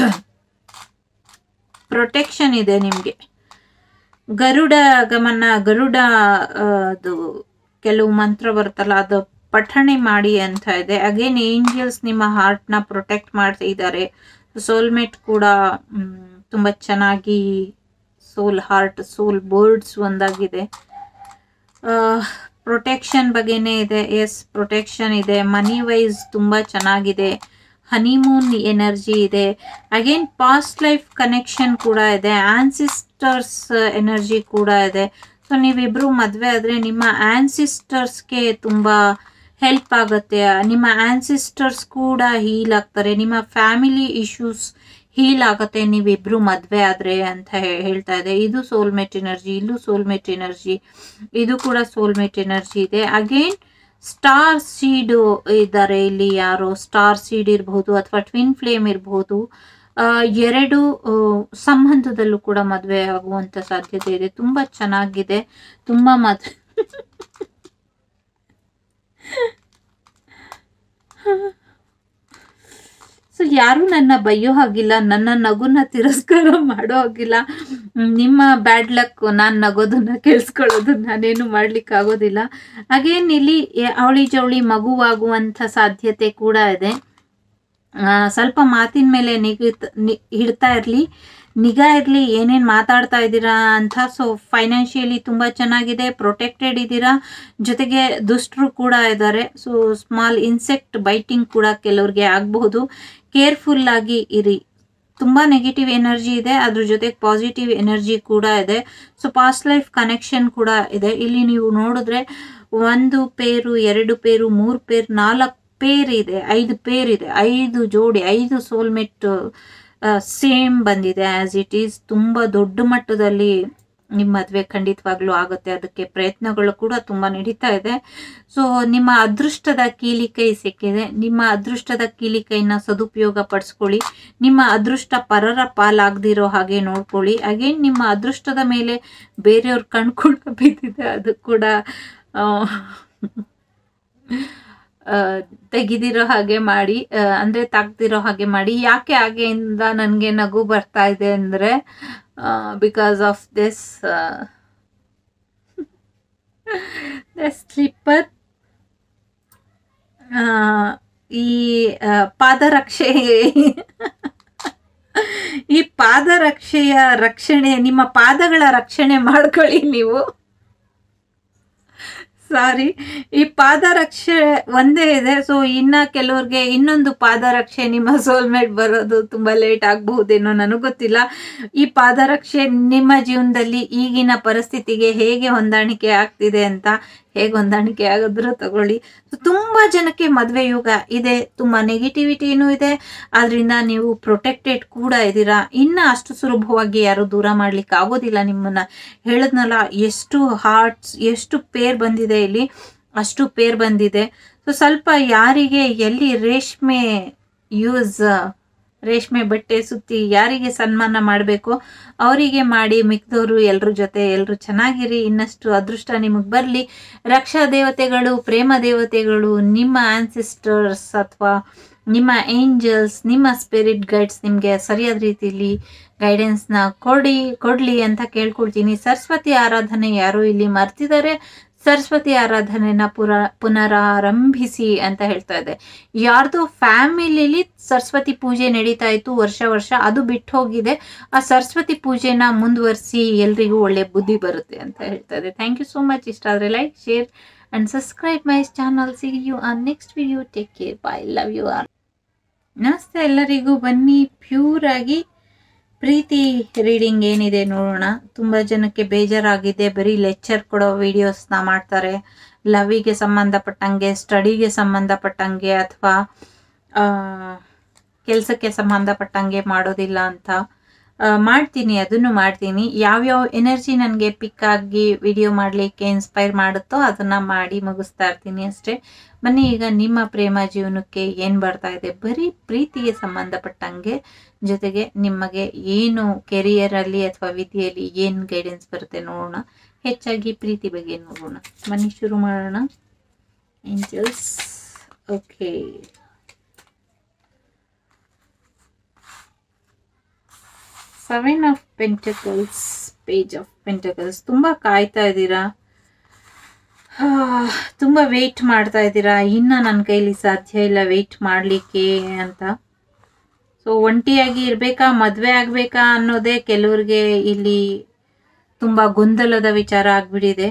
ಪ್ರೊಟೆಕ್ಷನ್ ಇದೆ ನಿಮಗೆ. ಗರುಡ ಗಮನ, ಗರುಡ ಅದು ಕೆಲವು ಮಂತ್ರ ಬರುತ್ತಲ್ಲ, ಅದು ಪಠಣೆ ಮಾಡಿ ಅಂತ ಇದೆ. ಅಗೇನ್ ಏಂಜಲ್ಸ್ ನಿಮ್ಮ ಹಾರ್ಟ್ನ ಪ್ರೊಟೆಕ್ಟ್ ಮಾಡ್ತಾ ಇದ್ದಾರೆ. ಸೋಲ್ಮೇಟ್ ಕೂಡ ತುಂಬ ಚೆನ್ನಾಗಿ ಸೋಲ್ ಹಾರ್ಟ್, ಸೋಲ್ ಬರ್ಡ್ಸ್ ಒಂದಾಗಿದೆ. ಪ್ರೊಟೆಕ್ಷನ್ ಬಗ್ಗೆನೇ ಇದೆ. ಎಸ್, ಪ್ರೊಟೆಕ್ಷನ್ ಇದೆ. ಮನಿ ವೈಸ್ ತುಂಬ ಚೆನ್ನಾಗಿದೆ. ಹನಿಮೂನ್ ಎನರ್ಜಿ ಇದೆ. ಅಗೇನ್ ಪಾಸ್ಟ್ ಲೈಫ್ ಕನೆಕ್ಷನ್ ಕೂಡ ಇದೆ. ಆನ್ಸಿಸ್ಟರ್ಸ್ ಎನರ್ಜಿ ಕೂಡ ಇದೆ. ಸೊ ನೀವಿಬ್ರು ಮದುವೆ ಆದರೆ ನಿಮ್ಮ ಆನ್ಸಿಸ್ಟರ್ಸ್ಗೆ ತುಂಬ ಹೆಲ್ಪ್ ಆಗುತ್ತೆ. ನಿಮ್ಮ ಆನ್ಸಿಸ್ಟರ್ಸ್ ಕೂಡ ಹೀಲ್ ಆಗ್ತಾರೆ. ನಿಮ್ಮ ಫ್ಯಾಮಿಲಿ ಇಶ್ಯೂಸ್ ಹೀಲ್ ಆಗುತ್ತೆ ನೀವಿಬ್ರು ಮದುವೆ ಆದರೆ ಅಂತ ಹೇಳ್ತಾ ಇದೆ. ಇದು ಸೋಲ್ಮೇಟ್ ಎನರ್ಜಿ, ಇಲ್ಲೂ ಸೋಲ್ಮೇಟ್ ಎನರ್ಜಿ, ಇದು ಕೂಡ ಸೋಲ್ಮೇಟ್ ಎನರ್ಜಿ ಇದೆ. ಅಗೇನ್ ಸ್ಟಾರ್ ಸೀಡ್ ಇದ್ದಾರೆ ಇಲ್ಲಿ. ಯಾರೋ ಸ್ಟಾರ್ ಸೀಡ್ ಇರಬಹುದು ಅಥವಾ ಟ್ವಿನ್ ಫ್ಲೇಮ್ ಇರಬಹುದು. ಎರಡು ಸಂಬಂಧದಲ್ಲೂ ಕೂಡ ಮದುವೆ ಆಗುವಂತ ಸಾಧ್ಯತೆ ಇದೆ. ತುಂಬಾ ಚೆನ್ನಾಗಿದೆ. ತುಂಬಾ ಸೊ ಯಾರು ನನ್ನ ಬೈಯೋ ಹಾಗಿಲ್ಲ, ನನ್ನ ನಗುನ ತಿರಸ್ಕಾರ ಮಾಡೋ ಹಾಗಿಲ್ಲ. ನಿಮ್ಮ ಬ್ಯಾಡ್ ಲಕ್ ನಾನು ನಗೋದನ್ನ ಕೇಳಿಸ್ಕೊಳ್ಳೋದು ನಾನೇನು ಮಾಡ್ಲಿಕ್ಕೆ ಆಗೋದಿಲ್ಲ. ಹಾಗೇನ್ ಇಲ್ಲಿ ಅವಳಿ ಜವಳಿ ಮಗುವಾಗುವಂಥ ಸಾಧ್ಯತೆ ಕೂಡ ಇದೆ. ಸ್ವಲ್ಪ ಮಾತಿನ ಮೇಲೆ ಹಿಡ್ತಾ ಇರಲಿ, ನಿಗಾ ಇರಲಿ, ಏನೇನು ಮಾತಾಡ್ತಾ ಇದ್ದೀರಾ ಅಂತ. ಸೊ ಫೈನಾನ್ಷಿಯಲಿ ತುಂಬ ಚೆನ್ನಾಗಿದೆ, ಪ್ರೊಟೆಕ್ಟೆಡ್ ಇದ್ದೀರಾ. ಜೊತೆಗೆ ದುಷ್ಟರು ಕೂಡ ಇದ್ದಾರೆ. ಸೊ ಸ್ಮಾಲ್ ಇನ್ಸೆಕ್ಟ್ ಬೈಟಿಂಗ್ ಕೂಡ ಕೆಲವ್ರಿಗೆ ಆಗಬಹುದು. ಕೇರ್ಫುಲ್ ಆಗಿ ಇರಿ. ತುಂಬ ನೆಗೆಟಿವ್ ಎನರ್ಜಿ ಇದೆ, ಅದ್ರ ಜೊತೆಗೆ ಪಾಸಿಟಿವ್ ಎನರ್ಜಿ ಕೂಡ ಇದೆ. ಸೊ ಪಾಸ್ಟ್ ಲೈಫ್ ಕನೆಕ್ಷನ್ ಕೂಡ ಇದೆ. ಇಲ್ಲಿ ನೀವು ನೋಡಿದ್ರೆ 1 ಪೇರು, 2 ಪೇರು, 3 ಪೇರು, 4 ಪೇರ್ ಇದೆ, 5 ಪೇರ್ ಇದೆ, 5 ಜೋಡಿ, 5 ಸೋಲ್ಮೇಟ್ ಸೇಮ್ ಬಂದಿದೆ ಆಸ್ ಇಟ್ ಈಸ್. ತುಂಬ ದೊಡ್ಡ ಮಟ್ಟದಲ್ಲಿ ನಿಮ್ಮ ಮದುವೆ ಖಂಡಿತವಾಗ್ಲೂ ಆಗುತ್ತೆ. ಅದಕ್ಕೆ ಪ್ರಯತ್ನಗಳು ಕೂಡ ತುಂಬ ನಡೀತಾ ಇದೆ. ಸೊ ನಿಮ್ಮ ಅದೃಷ್ಟದ ಕೀಲಿಕೈ ಸಿಕ್ಕಿದೆ. ನಿಮ್ಮ ಅದೃಷ್ಟದ ಕೀಲಿಕೈನ ಸದುಪಯೋಗ ಪಡಿಸ್ಕೊಳ್ಳಿ. ನಿಮ್ಮ ಅದೃಷ್ಟ ಪರರ ಪಾಲಾಗದಿರೋ ಹಾಗೆ ನೋಡ್ಕೊಳ್ಳಿ. ಅಗೇನ್ ನಿಮ್ಮ ಅದೃಷ್ಟದ ಮೇಲೆ ಬೇರೆಯವ್ರ ಕಣ್ಣು ಕೂಡ ಬಿದ್ದಿದೆ, ಅದು ಕೂಡ ತೆಗಿದಿರೋ ಹಾಗೆ ಮಾಡಿ, ಅಂದರೆ ತಾಗ್ದಿರೋ ಹಾಗೆ ಮಾಡಿ. ಯಾಕೆ ಹಾಗೆಯಿಂದ ನನಗೆ ನಗು ಬರ್ತಾ ಇದೆ ಅಂದರೆ ಬಿಕಾಸ್ ಆಫ್ ದಿಸ್ ಸ್ಲಿಪ್ಪರ್. ಈ ಪಾದರಕ್ಷೆ, ಈ ಪಾದರಕ್ಷೆಯ ರಕ್ಷಣೆ, ನಿಮ್ಮ ಪಾದಗಳ ರಕ್ಷಣೆ ಮಾಡ್ಕೊಳ್ಳಿ ನೀವು. ಸಾರಿ, ಈ ಪಾದರಕ್ಷೆ ಒಂದೇ ಇದೆ. ಸೊ ಇನ್ನ ಕೆಲವ್ರಿಗೆ ಇನ್ನೊಂದು ಪಾದರಕ್ಷೆ ನಿಮ್ಮ ಸೋಲ್ಮೇಟ್ ಬರೋದು ತುಂಬ ಲೇಟ್ ಆಗಬಹುದೇನೋ, ನನಗೆ ಗೊತ್ತಿಲ್ಲ. ಈ ಪಾದರಕ್ಷೆ ನಿಮ್ಮ ಜೀವನದಲ್ಲಿ ಈಗಿನ ಪರಿಸ್ಥಿತಿಗೆ ಹೇಗೆ ಹೊಂದಾಣಿಕೆ ಆಗ್ತಿದೆ ಅಂತ, ಹೇಗೆ ಹೊಂದಾಣಿಕೆ ಆಗಿದ್ರೂ ತಗೊಳ್ಳಿ. ಸೊ ತುಂಬ ಜನಕ್ಕೆ ಮದುವೆ ಯೋಗ ಇದೆ, ತುಂಬ ನೆಗೆಟಿವಿಟಿನೂ ಇದೆ, ಆದ್ರಿಂದ ನೀವು ಪ್ರೊಟೆಕ್ಟೆಡ್ ಕೂಡ ಇದ್ದೀರಾ. ಇನ್ನು ಅಷ್ಟು ಸುಲಭವಾಗಿ ಯಾರು ದೂರ ಮಾಡ್ಲಿಕ್ಕೆ ಆಗೋದಿಲ್ಲ ನಿಮ್ಮನ್ನ. ಹೇಳದ್ನಲ್ಲ, ಎಷ್ಟು ಹಾರ್ಟ್ಸ್, ಎಷ್ಟು ಪೇರ್ ಬಂದಿದೆ ಇಲ್ಲಿ, ಅಷ್ಟು ಪೇರ್ ಬಂದಿದೆ. ಸೊ ಸ್ವಲ್ಪ ಯಾರಿಗೆ ಎಲ್ಲಿ ರೇಷ್ಮೆ ಬಟ್ಟೆ ಸುತ್ತಿ ಯಾರಿಗೆ ಸನ್ಮಾನ ಮಾಡಬೇಕು ಅವರಿಗೆ ಮಾಡಿ, ಮಿಕ್ದವರು ಎಲ್ಲರ ಜೊತೆ ಎಲ್ಲರೂ ಚೆನ್ನಾಗಿರಿ. ಇನ್ನಷ್ಟು ಅದೃಷ್ಟ ನಿಮಗೆ ಬರಲಿ. ರಕ್ಷಾ ದೇವತೆಗಳು, ಪ್ರೇಮ ದೇವತೆಗಳು, ನಿಮ್ಮ ಆನ್ಸಿಸ್ಟರ್ಸ್ ಅಥವಾ ನಿಮ್ಮ ಏಂಜಲ್ಸ್, ನಿಮ್ಮ ಸ್ಪಿರಿಟ್ ಗೈಡ್ಸ್ ನಿಮಗೆ ಸರಿಯಾದ ರೀತಿಯಲ್ಲಿ ಗೈಡೆನ್ಸ್ನ ಕೊಡಲಿ ಅಂತ ಕೇಳ್ಕೊಳ್ತೀನಿ. ಸರಸ್ವತಿ ಆರಾಧನೆ ಯಾರೋ ಇಲ್ಲಿ ಮರ್ತಿದ್ದಾರೆ, ಸರಸ್ವತಿ ಆರಾಧನೆನ ಪುನರಾರಂಭಿಸಿ ಅಂತ ಹೇಳ್ತಾ ಇದೆ. ಯಾರ್ದೋ ಫ್ಯಾಮಿಲಿಲಿ ಸರಸ್ವತಿ ಪೂಜೆ ನಡೀತಾ ಇತ್ತು ವರ್ಷ, ಅದು ಬಿಟ್ಟು ಹೋಗಿದೆ. ಆ ಸರಸ್ವತಿ ಪೂಜೆನ ಮುಂದುವರಿಸಿ, ಎಲ್ರಿಗೂ ಒಳ್ಳೆ ಬುದ್ಧಿ ಬರುತ್ತೆ ಅಂತ ಹೇಳ್ತಾ ಇದೆ. Thank you so much. ಇಷ್ಟ ಆದರೆ like, share and subscribe my channel. See you on next video. Take care, bye, love you all. ನಮಸ್ತೆ ಎಲ್ಲರಿಗೂ. ಬನ್ನಿ ಪ್ಯೂರ್ ಆಗಿ ಪ್ರೀತಿ ರೀಡಿಂಗ್ ಏನಿದೆ ನೋಡೋಣ. ತುಂಬ ಜನಕ್ಕೆ ಬೇಜಾರಾಗಿದೆ, ಬರೀ ಲೆಕ್ಚರ್ ಕೊಡೋ ವಿಡಿಯೋಸ್ನ ಮಾಡ್ತಾರೆ, ಲವಿಗೆ ಸಂಬಂಧಪಟ್ಟಂಗೆ, ಸ್ಟಡಿಗೆ ಸಂಬಂಧಪಟ್ಟಂಗೆ ಅಥವಾ ಕೆಲಸಕ್ಕೆ ಸಂಬಂಧಪಟ್ಟಂಗೆ ಮಾಡೋದಿಲ್ಲ ಅಂತ. ಮಾಡ್ತೀನಿ, ಅದನ್ನು ಮಾಡ್ತೀನಿ. ಯಾವ್ಯಾವ ಎನರ್ಜಿ ನನಗೆ ಪಿಕ್ ಆಗಿ ವಿಡಿಯೋ ಮಾಡಲಿಕ್ಕೆ ಇನ್ಸ್ಪೈರ್ ಮಾಡುತ್ತೋ ಅದನ್ನು ಮಾಡಿ ಮುಗಿಸ್ತಾ ಇರ್ತೀನಿ ಅಷ್ಟೇ. ಬನ್ನಿ ಈಗ ನಿಮ್ಮ ಪ್ರೇಮ ಜೀವನಕ್ಕೆ ಏನು ಬರ್ತಾ ಇದೆ, ಬರೀ ಪ್ರೀತಿಗೆ ಸಂಬಂಧಪಟ್ಟಂಗೆ, ಜೊತೆಗೆ ನಿಮಗೆ ಏನು ಕೆರಿಯರಲ್ಲಿ ಅಥವಾ ವಿದ್ಯೆಯಲ್ಲಿ ಏನು ಗೈಡೆನ್ಸ್ ಬರುತ್ತೆ ನೋಡೋಣ. ಹೆಚ್ಚಾಗಿ ಪ್ರೀತಿ ಬಗ್ಗೆ ನೋಡೋಣ. ಬನ್ನಿ ಶುರು ಮಾಡೋಣ. Angels, okay. Seven of pentacles, page of pentacles. ತುಂಬ ಕಾಯ್ತಾ ಇದ್ದೀರಾ, ತುಂಬ ವೆಯ್ಟ್ ಮಾಡ್ತಾ ಇದ್ದೀರಾ. ಇನ್ನು ನನ್ನ ಕೈಲಿ ಸಾಧ್ಯ ಇಲ್ಲ ವೆಯ್ಟ್ ಮಾಡಲಿಕ್ಕೆ ಅಂತ. ಸೊ ಒಂಟಿಯಾಗಿ ಇರಬೇಕಾ, ಮದುವೆ ಆಗಬೇಕಾ ಅನ್ನೋದೇ ಕೆಲವ್ರಿಗೆ ಇಲ್ಲಿ ತುಂಬ ಗೊಂದಲದ ವಿಚಾರ ಆಗಿಬಿಟ್ಟಿದೆ.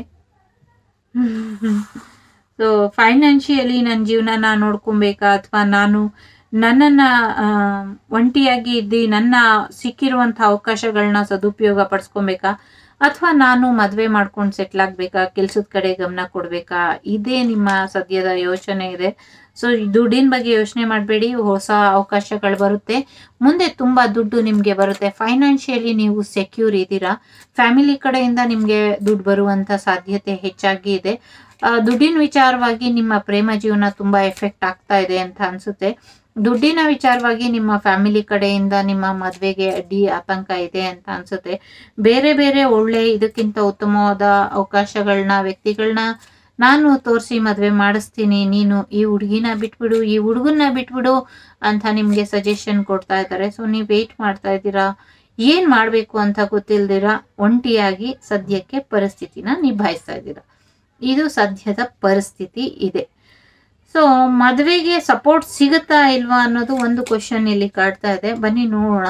ಸೊ ಫೈನಾನ್ಷಿಯಲಿ ನನ್ನ ಜೀವನನ ನೋಡ್ಕೊಬೇಕಾ ಅಥವಾ ನನ್ನನ್ನು ಒಂಟಿಯಾಗಿ ಇದ್ದು ನನ್ನ ಸಿಕ್ಕಿರುವಂಥ ಅವಕಾಶಗಳನ್ನ ಸದುಪಯೋಗ ಪಡಿಸ್ಕೊಬೇಕಾ ಅಥವಾ ನಾನು ಮದುವೆ ಮಾಡ್ಕೊಂಡು ಸೆಟ್ಲ್ ಆಗ್ಬೇಕಾ, ಕೆಲ್ಸದ ಕಡೆ ಗಮನ ಕೊಡ್ಬೇಕಾ, ಇದೇ ನಿಮ್ಮ ಸದ್ಯದ ಯೋಚನೆ ಇದೆ. ಸೊ ದುಡ್ಡಿನ ಬಗ್ಗೆ ಯೋಚನೆ ಮಾಡಬೇಡಿ, ಹೊಸ ಅವಕಾಶಗಳು ಬರುತ್ತೆ, ಮುಂದೆ ತುಂಬಾ ದುಡ್ಡು ನಿಮ್ಗೆ ಬರುತ್ತೆ. ಫೈನಾನ್ಷಿಯಲಿ ನೀವು ಸೆಕ್ಯೂರ್ ಇದ್ದೀರಾ, ಫ್ಯಾಮಿಲಿ ಕಡೆಯಿಂದ ನಿಮ್ಗೆ ದುಡ್ಡು ಬರುವಂತ ಸಾಧ್ಯತೆ ಹೆಚ್ಚಾಗಿ ಇದೆ. ದುಡ್ಡಿನ ವಿಚಾರವಾಗಿ ನಿಮ್ಮ ಪ್ರೇಮ ಜೀವನ ತುಂಬಾ ಎಫೆಕ್ಟ್ ಆಗ್ತಾ ಇದೆ ಅಂತ ಅನ್ಸುತ್ತೆ. ದುಡ್ಡಿನ ವಿಚಾರವಾಗಿ ನಿಮ್ಮ ಫ್ಯಾಮಿಲಿ ಕಡೆಯಿಂದ ನಿಮ್ಮ ಮದ್ವೆಗೆ ಅಡ್ಡಿ ಆತಂಕ ಇದೆ ಅಂತ ಅನ್ಸುತ್ತೆ. ಬೇರೆ ಬೇರೆ ಒಳ್ಳೆ ಇದಕ್ಕಿಂತ ಉತ್ತಮವಾದ ಅವಕಾಶಗಳನ್ನ, ವ್ಯಕ್ತಿಗಳನ್ನ ನಾನು ತೋರಿಸಿ ಮದ್ವೆ ಮಾಡಿಸ್ತೀನಿ, ನೀನು ಈ ಹುಡುಗಿನ ಬಿಟ್ಬಿಡು, ಈ ಹುಡುಗನ್ನ ಬಿಟ್ಬಿಡು ಅಂತ ನಿಮ್ಗೆ ಸಜೆಷನ್ ಕೊಡ್ತಾ ಇದ್ದಾರೆ. ಸೊ ನೀವು ವೇಟ್ ಮಾಡ್ತಾ ಇದ್ದೀರಾ, ಏನ್ ಮಾಡ್ಬೇಕು ಅಂತ ಗೊತ್ತಿಲ್ದಿರಾ ಒಂಟಿಯಾಗಿ ಸದ್ಯಕ್ಕೆ ಪರಿಸ್ಥಿತಿನ ನಿಭಾಯಿಸ್ತಾ ಇದ್ದೀರಾ. ಇದು ಸದ್ಯದ ಪರಿಸ್ಥಿತಿ ಇದೆ. ಸೊ ಮದುವೆಗೆ ಸಪೋರ್ಟ್ ಸಿಗುತ್ತಾ ಇಲ್ವಾ ಅನ್ನೋದು ಒಂದು ಕ್ವಶನ್ ಇಲ್ಲಿ ಕಾಡ್ತಾ ಇದೆ. ಬನ್ನಿ ನೋಡೋಣ.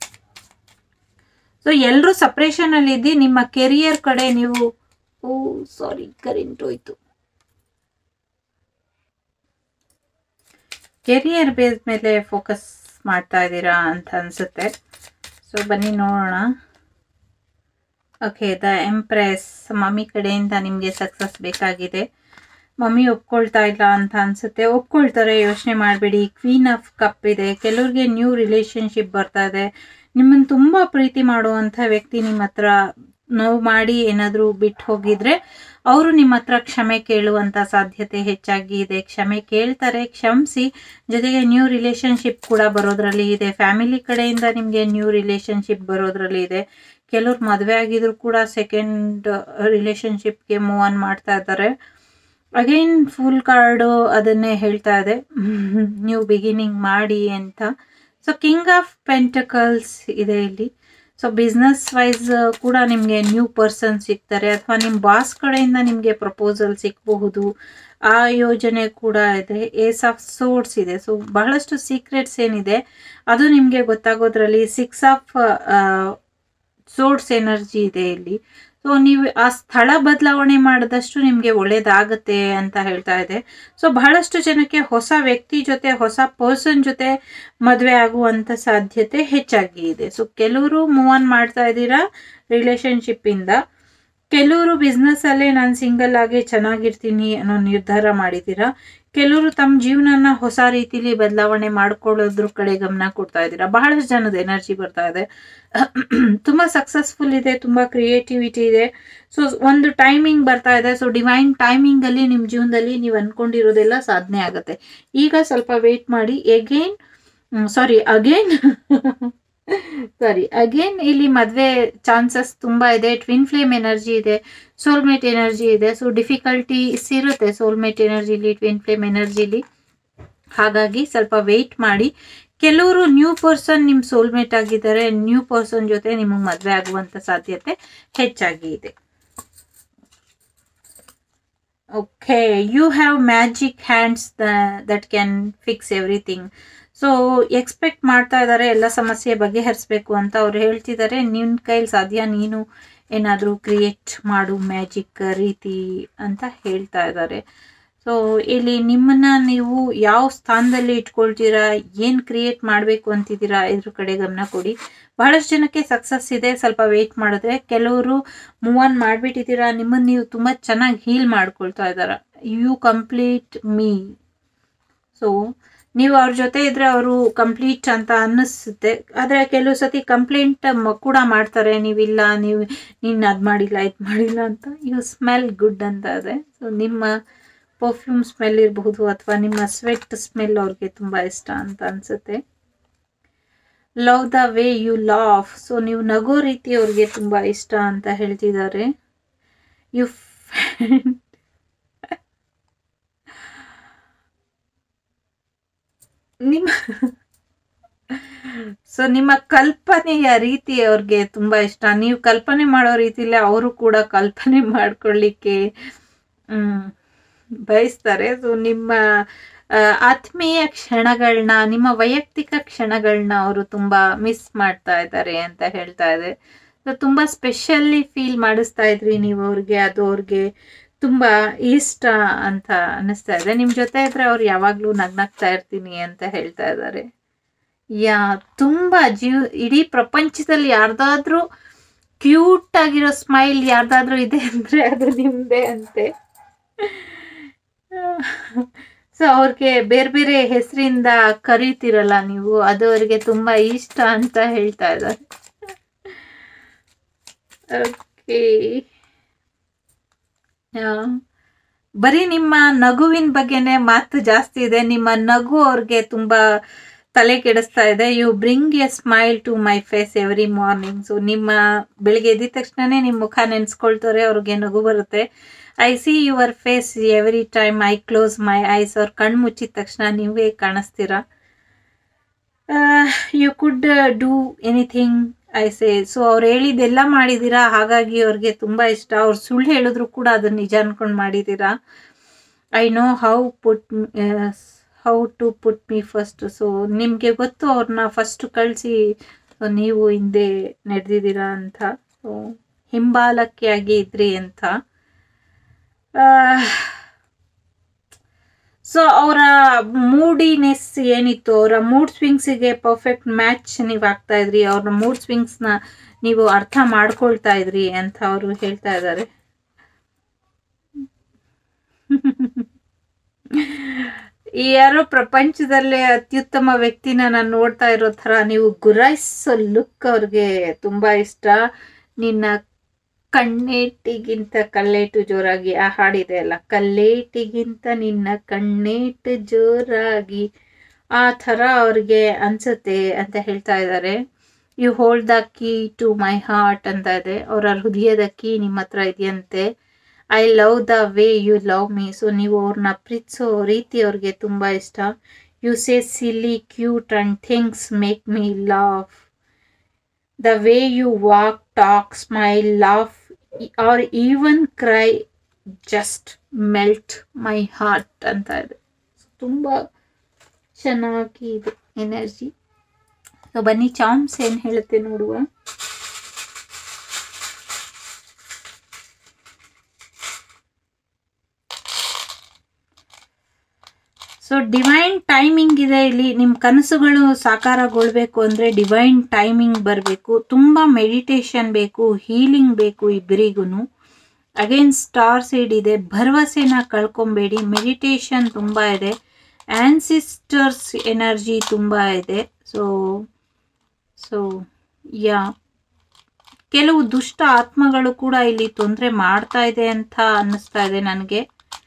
ಸೊ ಎಲ್ಲರೂ ಸಪ್ರೇಷನ್ ಅಲ್ಲಿ ಇದ್ದು ನಿಮ್ಮ ಕೆರಿಯರ್ ಕಡೆ ನೀವು ಕರೆಂಟ್ ಹೋಯ್ತು, ಕೆರಿಯರ್ ಬೇಸ್ ಮೇಲೆ ಫೋಕಸ್ ಮಾಡ್ತಾ ಇದ್ದೀರಾ ಅಂತ ಅನ್ಸುತ್ತೆ. ಸೊ ಬನ್ನಿ ನೋಡೋಣ. ಓಕೆ, ದ ಎಂಪ್ರೆಸ್, ಮಮ್ಮಿ ಕಡೆಯಿಂದ ನಿಮಗೆ ಸಕ್ಸಸ್ ಬೇಕಾಗಿದೆ. ಮಮ್ಮಿ ಒಪ್ಕೊಳ್ತಾ ಇಲ್ಲ ಅಂತ ಅನ್ಸುತ್ತೆ, ಒಪ್ಕೊಳ್ತಾರೆ, ಯೋಚನೆ ಮಾಡಬೇಡಿ. ಕ್ವೀನ್ ಆಫ್ ಕಪ್ ಇದೆ, ಕೆಲವ್ರಿಗೆ ನ್ಯೂ ರಿಲೇಶನ್ಶಿಪ್ ಬರ್ತಾ ಇದೆ. ನಿಮ್ಮನ್ನು ತುಂಬಾ ಪ್ರೀತಿ ಮಾಡುವಂಥ ವ್ಯಕ್ತಿ ನಿಮ್ಮ ಹತ್ರ ನೋವು ಮಾಡಿ ಏನಾದರೂ ಬಿಟ್ಟು ಹೋಗಿದ್ರೆ ಅವರು ನಿಮ್ಮ ಹತ್ರ ಕ್ಷಮೆ ಕೇಳುವಂಥ ಸಾಧ್ಯತೆ ಹೆಚ್ಚಾಗಿ ಇದೆ. ಕ್ಷಮೆ ಕೇಳ್ತಾರೆ, ಕ್ಷಮಿಸಿ. ಜೊತೆಗೆ ನ್ಯೂ ರಿಲೇಶನ್ಶಿಪ್ ಕೂಡ ಬರೋದ್ರಲ್ಲಿ ಇದೆ. ಫ್ಯಾಮಿಲಿ ಕಡೆಯಿಂದ ನಿಮಗೆ ನ್ಯೂ ರಿಲೇಶನ್ಶಿಪ್ ಬರೋದ್ರಲ್ಲಿ ಇದೆ. ಕೆಲವ್ರು ಮದುವೆ ಆಗಿದ್ರು ಕೂಡ ಸೆಕೆಂಡ್ ರಿಲೇಶನ್ಶಿಪ್ಗೆ ಮೂವ್ ಆನ್ ಮಾಡ್ತಾ ಇದ್ದಾರೆ. ಅಗೈನ್ ಫುಲ್ ಕಾರ್ಡು ಅದನ್ನೇ ಹೇಳ್ತಾ ಇದೆ, ನ್ಯೂ ಬಿಗಿನಿಂಗ್ ಮಾಡಿ ಅಂತ. ಸೊ ಕಿಂಗ್ ಆಫ್ ಪೆಂಟಕಲ್ಸ್ ಇದೆ ಇಲ್ಲಿ. ಸೊ ಬಿಸ್ನೆಸ್ ವೈಸ್ ಕೂಡ ನಿಮಗೆ ನ್ಯೂ ಪರ್ಸನ್ ಸಿಗ್ತಾರೆ, ಅಥವಾ ನಿಮ್ಮ ಬಾಸ್ ಕಡೆಯಿಂದ ನಿಮಗೆ ಪ್ರಪೋಸಲ್ ಸಿಗಬಹುದು, ಆ ಯೋಜನೆ ಕೂಡ ಇದೆ. ಏಸ್ ಆಫ್ ಸೋರ್ಡ್ಸ್ ಇದೆ. ಸೊ ಬಹಳಷ್ಟು ಸೀಕ್ರೆಟ್ಸ್ ಏನಿದೆ ಅದು ನಿಮಗೆ ಗೊತ್ತಾಗೋದ್ರಲ್ಲಿ. 6 ಆಫ್ ಸೋರ್ಡ್ಸ್ ಎನರ್ಜಿ ಇದೆ ಇಲ್ಲಿ. ಸೊ ನೀವು ಆ ಸ್ಥಳ ಬದಲಾವಣೆ ಮಾಡಿದಷ್ಟು ನಿಮಗೆ ಒಳ್ಳೇದಾಗತ್ತೆ ಅಂತ ಹೇಳ್ತಾ ಇದೆ. ಸೊ ಬಹಳಷ್ಟು ಜನಕ್ಕೆ ಹೊಸ ವ್ಯಕ್ತಿ ಜೊತೆ, ಹೊಸ ಪರ್ಸನ್ ಜೊತೆ ಮದುವೆ ಆಗುವಂತ ಸಾಧ್ಯತೆ ಹೆಚ್ಚಾಗಿ ಇದೆ. ಸೊ ಕೆಲವರು ಮೂವ್ ಆನ್ ಮಾಡ್ತಾ ಇದ್ದೀರಾ ರಿಲೇಶನ್ಶಿಪ್ ಇಂದ, ಕೆಲವರು ಬಿಸ್ನೆಸ್ ಅಲ್ಲೇ ನಾನು ಸಿಂಗಲ್ ಆಗಿ ಚೆನ್ನಾಗಿರ್ತೀನಿ ಅನ್ನೋ ನಿರ್ಧಾರ ಮಾಡಿದ್ದೀರಾ. ಕೆಲವರು ತಮ್ಮ ಜೀವನನ ಹೊಸ ರೀತಿಲಿ ಬದಲಾವಣೆ ಮಾಡ್ಕೊಳ್ಳೋದ್ರ ಕಡೆ ಗಮನ ಕೊಡ್ತಾ ಇದ್ದೀರಾ. ಬಹಳಷ್ಟು ಜನದ ಎನರ್ಜಿ ಬರ್ತಾ ಇದೆ. ತುಂಬಾ ಸಕ್ಸಸ್ಫುಲ್ ಇದೆ, ತುಂಬಾ ಕ್ರಿಯೇಟಿವಿಟಿ ಇದೆ. ಸೊ ಒಂದು ಟೈಮಿಂಗ್ ಬರ್ತಾ ಇದೆ. ಸೊ ಡಿವೈನ್ ಟೈಮಿಂಗ್ ಅಲ್ಲಿ ನಿಮ್ಮ ಜೀವನದಲ್ಲಿ ನೀವು ಅನ್ಕೊಂಡಿರೋದೆಲ್ಲ ಸಾಧನೆ ಆಗುತ್ತೆ. ಈಗ ಸ್ವಲ್ಪ ವೇಟ್ ಮಾಡಿ. ಅಗೇನ್ ಇಲ್ಲಿ ಮದ್ವೆ ಚಾನ್ಸಸ್ ತುಂಬಾ ಇದೆ. ಟ್ವಿನ್ ಫ್ಲೇಮ್ ಎನರ್ಜಿ ಇದೆ, ಸೋಲ್ಮೇಟ್ ಎನರ್ಜಿ ಇದೆ. ಸೊ ಡಿಫಿಕಲ್ಟೀಸ್ ಇರುತ್ತೆ ಸೋಲ್ಮೇಟ್ ಎನರ್ಜಿಲಿ, ಟ್ವಿನ್ ಫ್ಲೇಮ್ ಎನರ್ಜಿಲಿ. ಹಾಗಾಗಿ ಸ್ವಲ್ಪ ವೇಟ್ ಮಾಡಿ. ಕೆಲವರು ನ್ಯೂ ಪರ್ಸನ್ ನಿಮ್ ಸೋಲ್ಮೇಟ್ ಆಗಿದ್ದಾರೆ, ನ್ಯೂ ಪರ್ಸನ್ ಜೊತೆ ನಿಮಗೆ ಮದ್ವೆ ಆಗುವಂತ ಸಾಧ್ಯತೆ ಹೆಚ್ಚಾಗಿ ಇದೆ. Okay, you have magic hands that can fix everything. So expect ಮಾಡ್ತಾ ಇದ್ದಾರೆ ಎಲ್ಲ ಸಮಸ್ಯೆ ಬಗೆಹರಿಸಬೇಕು ಅಂತ ಅವ್ರು ಹೇಳ್ತಿದ್ದಾರೆ. ನಿನ್ನ ಕೈಲಿ ಸಾಧ್ಯ, ನೀನು ಏನಾದರೂ ಕ್ರಿಯೇಟ್ ಮಾಡು ಮ್ಯಾಜಿಕ್ ರೀತಿ ಅಂತ ಹೇಳ್ತಾ ಇದ್ದಾರೆ. ಸೊ ಇಲ್ಲಿ ನಿಮ್ಮನ್ನ ನೀವು ಯಾವ ಸ್ಥಾನದಲ್ಲಿ ಇಟ್ಕೊಳ್ತೀರಾ, ಏನು ಕ್ರಿಯೇಟ್ ಮಾಡಬೇಕು ಅಂತಿದ್ದೀರಾ, ಇದ್ರ ಕಡೆ ಗಮನ ಕೊಡಿ. ಬಹಳಷ್ಟು ಜನಕ್ಕೆ ಸಕ್ಸಸ್ ಇದೆ, ಸ್ವಲ್ಪ ವೇಟ್ ಮಾಡಿದ್ರೆ. ಕೆಲವರು ಮೂವ್ ಆನ್ ಮಾಡಿಬಿಟ್ಟಿದ್ದೀರಾ, ನಿಮ್ಮನ್ನು ನೀವು ತುಂಬ ಚೆನ್ನಾಗಿ ಹೀಲ್ ಮಾಡ್ಕೊಳ್ತಾ ಇದ್ದಾರ. U complete me. ಸೊ ನೀವು ಅವ್ರ ಜೊತೆ ಇದ್ರೆ ಅವರು ಕಂಪ್ಲೀಟ್ ಅಂತ ಅನ್ನಿಸುತ್ತೆ. ಆದರೆ ಕೆಲವು ಸತಿ ಕಂಪ್ಲೇಂಟ್ ಕೂಡ ಮಾಡ್ತಾರೆ, ನೀವಿಲ್ಲ, ನೀನು ಅದು ಮಾಡಿಲ್ಲ, ಇದು ಮಾಡಿಲ್ಲ ಅಂತ. ಯು ಸ್ಮೆಲ್ ಗುಡ್ ಅಂತ ಇದೆ. ಸೊ ನಿಮ್ಮ ಪರ್ಫ್ಯೂಮ್ ಸ್ಮೆಲ್ ಇರಬಹುದು, ಅಥವಾ ನಿಮ್ಮ ಸ್ವೆಟ್ ಸ್ಮೆಲ್ ಅವ್ರಿಗೆ ತುಂಬ ಇಷ್ಟ ಅಂತ ಅನ್ಸುತ್ತೆ. Love the way you laugh. So ನೀವು ನಗೋ ರೀತಿ ಅವ್ರಿಗೆ ತುಂಬ ಇಷ್ಟ ಅಂತ ಹೇಳ್ತಿದ್ದಾರೆ. ಯು ನಿಮ್ಮ ಕಲ್ಪನೆಯ ರೀತಿ ಅವ್ರಿಗೆ ತುಂಬಾ ಇಷ್ಟ. ನೀವು ಕಲ್ಪನೆ ಮಾಡೋ ರೀತಿಲೇ ಅವರು ಕೂಡ ಕಲ್ಪನೆ ಮಾಡ್ಕೊಳ್ಳಿಕ್ಕೆ ಬಯಸ್ತಾರೆ. ಸೊ ನಿಮ್ಮ ಆತ್ಮೀಯ ಕ್ಷಣಗಳನ್ನ, ನಿಮ್ಮ ವೈಯಕ್ತಿಕ ಕ್ಷಣಗಳನ್ನ ಅವರು ತುಂಬಾ ಮಿಸ್ ಮಾಡ್ತಾ ಇದ್ದಾರೆ ಅಂತ ಹೇಳ್ತಾ ಇದೆ. ಸೊ ತುಂಬಾ ಸ್ಪೆಷಲಿ ಫೀಲ್ ಮಾಡಿಸ್ತಾ ಇದ್ರಿ ನೀವು ಅವ್ರಿಗೆ, ಅದು ಅವ್ರಿಗೆ ತುಂಬಾ ಇಷ್ಟ ಅಂತ ಅನ್ನಿಸ್ತಾ ಇದೆ. ನಿಮ್ ಜೊತೆ ಇದ್ರೆ ಅವ್ರು ಯಾವಾಗ್ಲೂ ನಗ್ನಗ್ತಾ ಇರ್ತೀನಿ ಅಂತ ಹೇಳ್ತಾ ಇದ್ದಾರೆ. ತುಂಬಾ ಇಡೀ ಪ್ರಪಂಚದಲ್ಲಿ ಯಾರ್ದಾದ್ರೂ ಕ್ಯೂಟ್ ಆಗಿರೋ ಸ್ಮೈಲ್ ಯಾರ್ದಾದ್ರೂ ಇದೆ ಅಂದ್ರೆ ಅದು ನಿಮ್ದೇ ಅಂತೆ. ಸೊ ಅವ್ರಿಗೆ ಬೇರೆ ಬೇರೆ ಹೆಸರಿಂದ ಕರೀತಿರಲ್ಲ ನೀವು, ಅದು ಅವ್ರಿಗೆ ತುಂಬಾ ಇಷ್ಟ ಅಂತ ಹೇಳ್ತಾ ಇದ್ದಾರೆ. ಓಕೆ, ಬರೀ ನಿಮ್ಮ ನಗುವಿನ ಬಗ್ಗೆನೆ ಮಾತು ಜಾಸ್ತಿ ಇದೆ. ನಿಮ್ಮ ನಗು ಅವ್ರಿಗೆ ತುಂಬಾ ತಲೆ ಕೆಡಿಸ್ತಾ ಇದೆ. You bring a smile to my face every morning. So ನಿಮ್ಮ ಬೆಳಿಗ್ಗೆ ಎದ್ದ ತಕ್ಷಣನೇ ನಿಮ್ಮ ಮುಖ ನೆನ್ಸ್ಕೊಳ್ತಾರೆ, ಅವ್ರಿಗೆ ನಗು ಬರುತ್ತೆ. I see your face every time I close my eyes. ಅವ್ರ ಕಣ್ಣು ಮುಚ್ಚಿದ ತಕ್ಷಣ ನೀವೇ ಕಾಣಿಸ್ತೀರಾ. You could do anything I say. So ಅವ್ರು ಹೇಳಿದ್ದೆಲ್ಲ ಮಾಡಿದ್ದೀರಾ, ಹಾಗಾಗಿ ಅವ್ರಿಗೆ ತುಂಬಾ ಇಷ್ಟ. ಅವ್ರು ಸುಳ್ಳು ಹೇಳಿದ್ರು ಕೂಡ ಅದನ್ನ ನಿಜ ಅನ್ಕೊಂಡು ಮಾಡಿದ್ದೀರಾ. I know how to put me first. So ನಿಮಗೆ ಗೊತ್ತು ಅವ್ರನ್ನ ಫಸ್ಟ್ ಕಳಿಸಿ ನೀವು ಹಿಂದೆ ನಡೆದಿದ್ದೀರಾ ಅಂತ. ಸೊ ಹಿಂಬಾಲಕಿಯಾಗಿ ಇದ್ರಿ ಅಂತ. ಸೊ ಅವರ ಮೂಡಿನೆಸ್ ಏನಿತ್ತು, ಅವರ ಮೂಡ್ ಸ್ವಿಂಗ್ಸಿಗೆ ಪರ್ಫೆಕ್ಟ್ ಮ್ಯಾಚ್ ನೀವು ಆಗ್ತಾ ಇದ್ರಿ. ಅವ್ರ ಮೂಡ್ ಸ್ವಿಂಗ್ಸ್ನ ನೀವು ಅರ್ಥ ಮಾಡ್ಕೊಳ್ತಾ ಇದ್ರಿ ಅಂತ ಅವರು ಹೇಳ್ತಾ ಇದ್ದಾರೆ. ಯಾರೋ ಪ್ರಪಂಚದಲ್ಲೇ ಅತ್ಯುತ್ತಮ ವ್ಯಕ್ತಿನ ನಾನು ನೋಡ್ತಾ ಇರೋ ತರ ನೀವು ಗುರಾಯಿಸೋ ಲುಕ್ ಅವ್ರಿಗೆ ತುಂಬಾ ಇಷ್ಟ. ನಿನ್ನ ಕಣ್ಣೇಟಿಗಿಂತ ಕಲ್ಲೇಟು ಜೋರಾಗಿ, ಆ ಹಾಡಿದೆ ಅಲ್ಲ, ಕಲ್ಲೇಟಿಗಿಂತ ನಿನ್ನ ಕಣ್ಣೇಟು ಜೋರಾಗಿ, ಆ ಥರ ಅವ್ರಿಗೆ ಅನ್ಸುತ್ತೆ ಅಂತ ಹೇಳ್ತಾ ಇದ್ದಾರೆ. You hold the key to my heart ಅಂತ ಇದೆ. ಅವರ ಹೃದಯದ ಕೀ ನಿಮ್ಮ ಹತ್ರ ಇದೆಯಂತೆ. I love the way you love me. So ನೀವು ಅವ್ರನ್ನ ಪ್ರೀತಿಸೋ ರೀತಿ ಅವ್ರಿಗೆ ತುಂಬಾ ಇಷ್ಟ. You say silly cute and things make me laugh. The way you walk, talk, smile, laugh or even cry just melt my heart ಅಂತ ಇದೆ. ತುಂಬಾ ಚೆನ್ನಾಗಿ ಇದೆ ಎನರ್ಜಿ. ಸೊ ಬನ್ನಿ ಚಾಮ್ಸ್ ಏನ್ ಹೇಳುತ್ತೆ ನೋಡುವ. ಸೊ ಡಿವೈನ್ ಟೈಮಿಂಗ್ ಇದೆ ಇಲ್ಲಿ. ನಿಮ್ಮ ಕನಸುಗಳು ಸಾಕಾರಗೊಳ್ಬೇಕು ಅಂದ್ರೆ ಡಿವೈನ್ ಟೈಮಿಂಗ್ ಬರಬೇಕು. ತುಂಬಾ ಮೆಡಿಟೇಷನ್ ಬೇಕು, ಹೀಲಿಂಗ್ ಬೇಕು ಇಬ್ಬರಿಗೂ. ಅಗೇನ್ ಸ್ಟಾರ್ ಸೀಡ್ ಇದೆ. ಭರವಸೆನ ಕಳ್ಕೊಂಬೇಡಿ. ಮೆಡಿಟೇಷನ್ ತುಂಬಾ ಇದೆ. ಆನ್ಸಿಸ್ಟರ್ಸ್ ಎನರ್ಜಿ ತುಂಬಾ ಇದೆ. ಸೊ ಯಾ ಕೆಲವು ದುಷ್ಟ ಆತ್ಮಗಳು ಕೂಡ ಇಲ್ಲಿ ತೊಂದರೆ ಮಾಡ್ತಾ ಇದೆ ಅಂತ ಅನ್ನಿಸ್ತಾ ಇದೆ ನನಗೆ.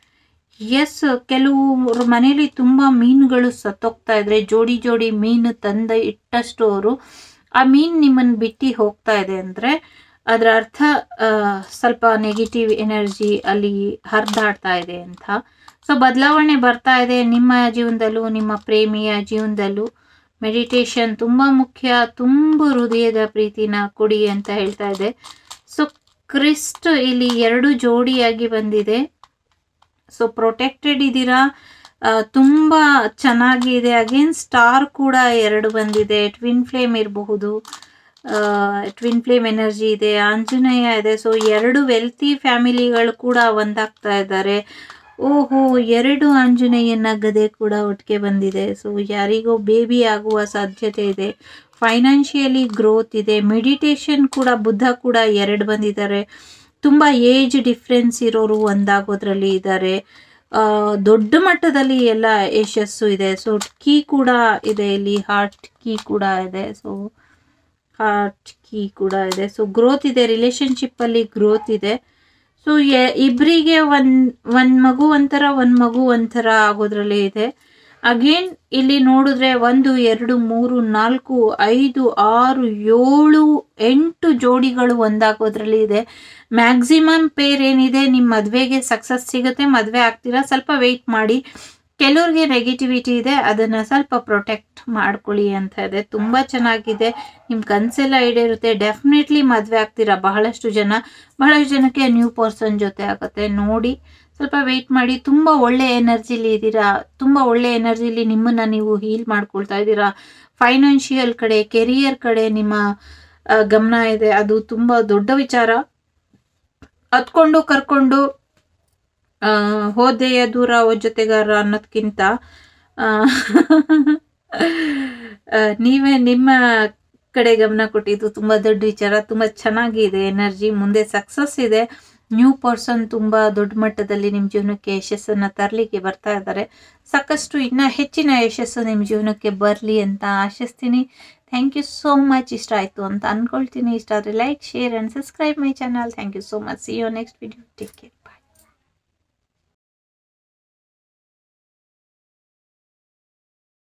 ಎಸ್, ಕೆಲವು ಮನೇಲಿ ತುಂಬಾ ಮೀನುಗಳು ಸತ್ತೋಗ್ತಾ ಇದ್ರೆ, ಜೋಡಿ ಜೋಡಿ ಮೀನು ತಂದ ಇಟ್ಟಷ್ಟು ಅವರು ಆ ಮೀನ್ ನಿಮ್ಮನ್ನ ಬಿಟ್ಟು ಹೋಗ್ತಾ ಇದೆ ಅಂದ್ರೆ ಅದರ ಅರ್ಥ ಸ್ವಲ್ಪ ನೆಗೆಟಿವ್ ಎನರ್ಜಿ ಅಲ್ಲಿ ಹರಿದಾಡ್ತಾ ಇದೆ ಅಂತ. ಸೊ ಬದಲಾವಣೆ ಬರ್ತಾ ಇದೆ ನಿಮ್ಮ ಜೀವನದಲ್ಲೂ, ನಿಮ್ಮ ಪ್ರೇಮಿಯ ಜೀವನದಲ್ಲೂ. ಮೆಡಿಟೇಷನ್ ತುಂಬಾ ಮುಖ್ಯ. ತುಂಬ ಹೃದಯದ ಪ್ರೀತಿನ ಕೊಡಿ ಅಂತ ಹೇಳ್ತಾ ಇದೆ. ಸೊ ಕ್ರಿಸ್ಟ್ ಇಲ್ಲಿ 2 ಜೋಡಿಯಾಗಿ ಬಂದಿದೆ. ಸೊ ಪ್ರೊಟೆಕ್ಟೆಡ್ ಇದ್ದೀರಾ, ತುಂಬಾ ಚೆನ್ನಾಗಿದೆ. ಅಗೇನ್ ಸ್ಟಾರ್ ಕೂಡ 2 ಬಂದಿದೆ. ಟ್ವಿನ್ ಫ್ಲೇಮ್ ಇರಬಹುದು, ಟ್ವಿನ್ ಫ್ಲೇಮ್ ಎನರ್ಜಿ ಇದೆ. ಆಂಜನೇಯ ಇದೆ. ಸೊ 2 ವೆಲ್ತಿ ಫ್ಯಾಮಿಲಿಗಳು ಕೂಡ ಒಂದಾಗ್ತಾ ಇದ್ದಾರೆ. ಓಹೋ, 2 ಆಂಜನೇಯನ ಗದೆ ಕೂಡ ಒಟ್ಟಿಗೆ ಬಂದಿದೆ. ಸೊ ಯಾರಿಗೋ ಬೇಬಿ ಆಗುವ ಸಾಧ್ಯತೆ ಇದೆ. ಫೈನಾನ್ಷಿಯಲಿ ಗ್ರೋತ್ ಇದೆ. ಮೆಡಿಟೇಷನ್ ಕೂಡ, ಬುದ್ಧ ಕೂಡ 2 ಬಂದಿದ್ದಾರೆ. ತುಂಬಾ ಏಜ್ ಡಿಫ್ರೆನ್ಸ್ ಇರೋರು ಒಂದಾಗೋದ್ರಲ್ಲಿ ಇದ್ದಾರೆ. ದೊಡ್ಡ ಮಟ್ಟದಲ್ಲಿ ಎಲ್ಲ ಯಶಸ್ಸು ಇದೆ. ಸೊ ಕೀ ಕೂಡ ಇದೆ ಇಲ್ಲಿ, ಹಾರ್ಟ್ ಕೀ ಕೂಡ ಇದೆ. ಸೊ ಹಾರ್ಟ್ ಕೀ ಕೂಡ ಇದೆ. ಸೊ ಗ್ರೋತ್ ಇದೆ, ರಿಲೇಶನ್ಶಿಪ್ ಅಲ್ಲಿ ಗ್ರೋತ್ ಇದೆ. ಸೊ ಇಬ್ಬರಿಗೆ ಒಂದ್ ಮಗು ಒಂಥರ, ಒಂದ್ ಮಗು ಒಂಥರ ಆಗೋದ್ರಲ್ಲಿ ಇದೆ. ಅಗೇನ್ ಇಲ್ಲಿ ನೋಡಿದ್ರೆ 1 2 3 4 5 6 7 8 ಜೋಡಿಗಳು ಒಂದಾಗೋದ್ರಲ್ಲಿ ಇದೆ. ಮ್ಯಾಕ್ಸಿಮಮ್ ಪೇರ್ ಏನಿದೆ, ನಿಮ್ಮ ಮದ್ವೆಗೆ ಸಕ್ಸಸ್ ಸಿಗುತ್ತೆ, ಮದ್ವೆ ಆಗ್ತೀರಾ. ಸ್ವಲ್ಪ ವೆಯ್ಟ್ ಮಾಡಿ. ಕೆಲವ್ರಿಗೆ ನೆಗೆಟಿವಿಟಿ ಇದೆ, ಅದನ್ನ ಸ್ವಲ್ಪ ಪ್ರೊಟೆಕ್ಟ್ ಮಾಡ್ಕೊಳ್ಳಿ ಅಂತ ಇದೆ. ತುಂಬಾ ಚೆನ್ನಾಗಿದೆ. ನಿಮ್ ಕನ್ಸೆಲ್ಲ ಈಡೇರುತ್ತೆ. ಡೆಫಿನೆಟ್ಲಿ ಮದ್ವೆ ಆಗ್ತೀರಾ. ಬಹಳಷ್ಟು ಜನಕ್ಕೆ ನ್ಯೂ ಪರ್ಸನ್ ಜೊತೆ ಆಗುತ್ತೆ. ನೋಡಿ, ಸ್ವಲ್ಪ ವೆಯ್ಟ್ ಮಾಡಿ. ತುಂಬಾ ಒಳ್ಳೆ ಎನರ್ಜಿಲಿ ಇದ್ದೀರಾ. ತುಂಬಾ ಒಳ್ಳೆ ಎನರ್ಜಿಲಿ ನಿಮ್ಮನ್ನ ನೀವು ಹೀಲ್ ಮಾಡ್ಕೊಳ್ತಾ ಇದ್ದೀರಾ. ಫೈನಾನ್ಷಿಯಲ್ ಕಡೆ, ಕೆರಿಯರ್ ಕಡೆ ನಿಮ್ಮ ಗಮನ ಇದೆ. ಅದು ತುಂಬಾ ದೊಡ್ಡ ವಿಚಾರ. ಹತ್ಕೊಂಡು ಕರ್ಕೊಂಡು ಹೋದೆಯ ದೂರ ಜೊತೆಗಾರ ಅನ್ನೋದ್ಕಿಂತ ನೀವೇ ನಿಮ್ಮ ಕಡೆ ಗಮನ ಕೊಟ್ಟಿದ್ದು ತುಂಬ ದೊಡ್ಡ ವಿಚಾರ. ತುಂಬ ಚೆನ್ನಾಗಿದೆ ಎನರ್ಜಿ. ಮುಂದೆ ಸಕ್ಸಸ್ ಇದೆ. ನ್ಯೂ ಪರ್ಸನ್ ತುಂಬ ದೊಡ್ಡ ಮಟ್ಟದಲ್ಲಿ ನಿಮ್ಮ ಜೀವನಕ್ಕೆ ಯಶಸ್ಸನ್ನು ತರಲಿಕ್ಕೆ ಬರ್ತಾ ಇದ್ದಾರೆ. ಸಾಕಷ್ಟು ಇನ್ನೂ ಹೆಚ್ಚಿನ ಯಶಸ್ಸು ನಿಮ್ಮ ಜೀವನಕ್ಕೆ ಬರಲಿ ಅಂತ ಆಶಿಸ್ತೀನಿ. Thank you so much. ಇಷ್ಟ ಆಯಿತು ಅಂತ ಅಂದ್ಕೊಳ್ತೀನಿ. ಇಷ್ಟ ಆದರೆ like, share and subscribe my channel. Thank you so much. See you next video. Take care.